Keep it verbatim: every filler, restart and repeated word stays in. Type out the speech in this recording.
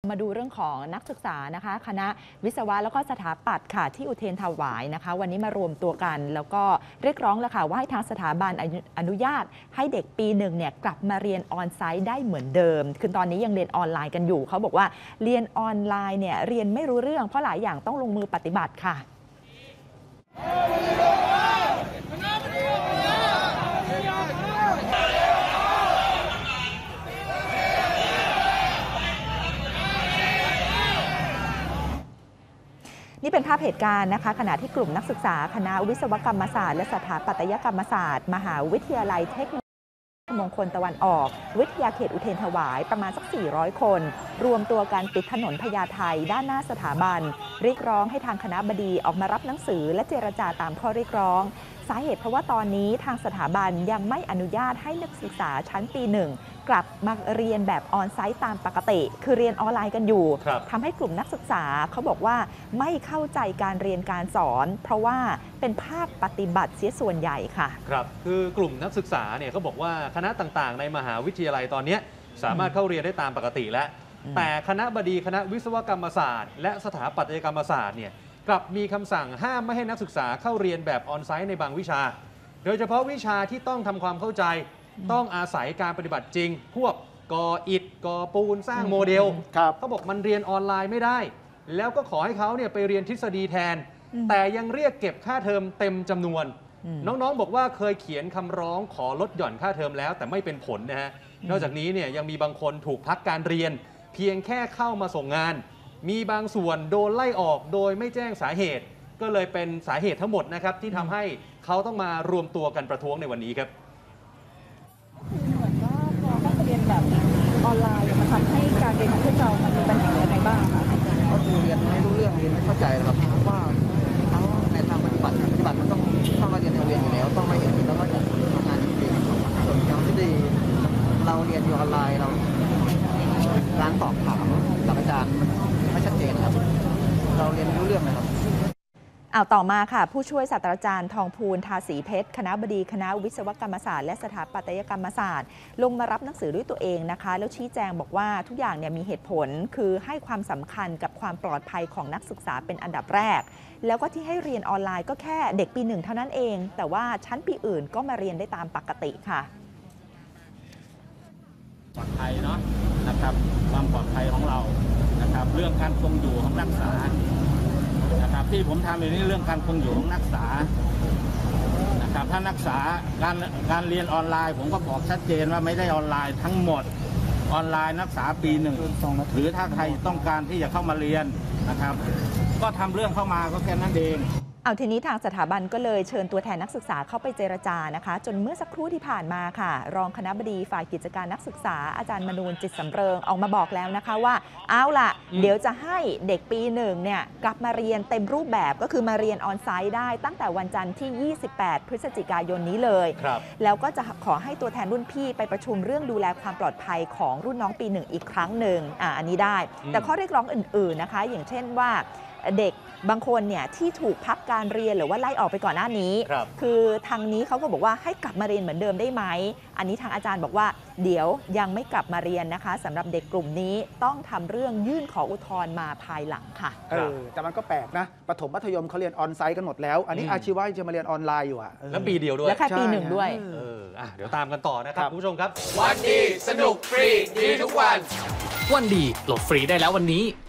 มาดูเรื่องของนักศึกษานะคะคณะวิศวะแล้วก็สถาปัตย์ค่ะที่อุเทรนถวายนะคะวันนี้มารวมตัวกันแล้วก็เรียกร้องแล้วค่ะว่าให้ทางสถาบันอนุญาตให้เด็กปีหนึ่งเนี่ยกลับมาเรียนออนไซต์ได้เหมือนเดิมคือตอนนี้ยังเรียนออนไลน์กันอยู่เขาบอกว่าเรียนออนไลน์เนี่ยเรียนไม่รู้เรื่องเพราะหลายอย่างต้องลงมือปฏิบัติค่ะนี่เป็นภาพเหตุการณ์นะคะขณะที่กลุ่มนักศึกษาคณะวิศวกรรมศาสตร์และสถาปัตยกรรมศาสตร์มหาวิทยาลัยเทคโนโลยีมงคลตะวันออกวิทยาเขตอุเทรนถวายประมาณสักสี่ร้อยคนรวมตัวกันปิดถนนพญาไทด้านหน้าสถาบันเรียกร้องให้ทางคณบดีออกมารับหนังสือและเจรจาตามข้อเรียกร้องสาเหตุเพราะว่าตอนนี้ทางสถาบันยังไม่อนุญาตให้นักศึกษาชั้นปีหนึ่งกลับมาเรียนแบบออนไซต์ตามปกติคือเรียนออนไลน์กันอยู่ทำให้กลุ่มนักศึกษาเขาบอกว่าไม่เข้าใจการเรียนการสอนเพราะว่าเป็นภาคปฏิบัติเสียส่วนใหญ่ค่ะครับคือกลุ่มนักศึกษาเนี่ยเขาบอกว่าคณะต่างๆในมหาวิทยาลัยตอนนี้สามารถเข้าเรียนได้ตามปกติแล้วแต่คณะบดีคณะวิศวกรรมศาสตร์และสถาปัตยกรรมศาสตร์เนี่ยกลับมีคำสั่งห้ามไม่ให้นักศึกษาเข้าเรียนแบบออนไซต์ในบางวิชาโดยเฉพาะวิชาที่ต้องทำความเข้าใจต้องอาศัยการปฏิบัติจริงพวกก่ออิฐก่อปูนสร้างโมเดลเขาบอกมันเรียนออนไลน์ไม่ได้แล้วก็ขอให้เขาเนี่ยไปเรียนทฤษฎีแทนแต่ยังเรียกเก็บค่าเทอมเต็มจำนวนน้องๆบอกว่าเคยเขียนคำร้องขอลดหย่อนค่าเทอมแล้วแต่ไม่เป็นผลนะฮะนอกจากนี้เนี่ยยังมีบางคนถูกพักการเรียนเพียงแค่เข้ามาส่งงานมีบางส่วนโดนไล่ออกโดยไม่แจ้งสาเหตุก็เลยเป็นสาเหตุทั้งหมดนะครับที่ทำให้เขาต้องมารวมตัวกันประท้วงในวันนี้ครับเหมือนว่าพอต้องเรียนแบบออนไลน์มันทำให้การเรียนของพวกเรามันมีปัญหาอะไรบ้างคะก็คือเรียนไม่รู้เรื่องเรียนไม่เข้าใจครับเพราะว่าทั้งในทางปฏิบัติปฏิบัติมันต้องต้องมาเรียนในเรียนอยู่แล้วต้องมาเห็นแล้วก็จะทำงานจริงๆส่วนการที่ได้เราเรียนอยู่ออนไลน์เราการตอบถามกับอาจารย์มันไม่ชัดเจนครับเราเรียนไม่รู้เรื่องนะครับเอาต่อมาค่ะผู้ช่วยศาสตราจารย์ทองพูนทาสีเพชรคณบดีคณะวิศวกรรมศาสตร์และสถาปัตยกรรมศาสตร์ลงมารับหนังสือด้วยตัวเองนะคะแล้วชี้แจงบอกว่าทุกอย่างเนี่ยมีเหตุผลคือให้ความสำคัญกับความปลอดภัยของนักศึกษาเป็นอันดับแรกแล้วก็ที่ให้เรียนออนไลน์ก็แค่เด็กปีหนึ่งเท่านั้นเองแต่ว่าชั้นปีอื่นก็มาเรียนได้ตามปกติค่ะปลอดภัยเนาะนะครับความปลอดภัยของเรานะครับเรื่องการคงอยู่ของนักศึกษานะครับที่ผมทำในนี้เรื่องการคงอยู่ของนักศึกษานะครับถ้านักศึกษาการการเรียนออนไลน์ผมก็บอกชัดเจนว่าไม่ได้ออนไลน์ทั้งหมดออนไลน์นักศึกษาปีหนึ่งหรือถ้าใครต้องการที่จะเข้ามาเรียนนะครับก็ทำเรื่องเข้ามาก็แค่นั้นเองเอาทีนี้ทางสถาบันก็เลยเชิญตัวแทนนักศึกษาเข้าไปเจรจานะคะจนเมื่อสักครู่ที่ผ่านมาค่ะรองคณบดีฝ่ายกิจการนักศึกษาอาจารย์มนูนจิตสำเริงออกมาบอกแล้วนะคะว่าเอาล่ะเดี๋ยวจะให้เด็กปีหนึ่งเนี่ยกลับมาเรียนเต็มรูปแบบก็คือมาเรียนออนไซต์ได้ตั้งแต่วันจันทร์ที่ยี่สิบแปดพฤศจิกายนนี้เลยแล้วก็จะขอให้ตัวแทนรุ่นพี่ไปประชุมเรื่องดูแลความปลอดภัยของรุ่นน้องปีหนึ่งอีกครั้งหนึ่งอ่าอันนี้ได้แต่ข้อเรียกร้องอื่นๆนะคะอย่างเช่นว่าเด็กบางคนเนี่ยที่ถูกพักการเรียนหรือว่าไล่ออกไปก่อนหน้านี้คือทางนี้เขาก็บอกว่าให้กลับมาเรียนเหมือนเดิมได้ไหมอันนี้ทางอาจารย์บอกว่าเดี๋ยวยังไม่กลับมาเรียนนะคะสำหรับเด็กกลุ่มนี้ต้องทำเรื่องยื่นขออุทธรณ์มาภายหลังค่ะเออแต่มันก็แปลกนะประถมมัธยมเขาเรียนออนไซต์กันหมดแล้วอันนี้อาชีวะจะมาเรียนออนไลน์อยู่อ่ะแล้วปีเดียวด้วยและแค่ปีหนึ่งด้วยเอออ่ะเดี๋ยวตามกันต่อนะครับคุณผู้ชมครับวันดีสนุกฟรีดีทุกวันวันดีโหลดฟรีได้แล้ววันนี้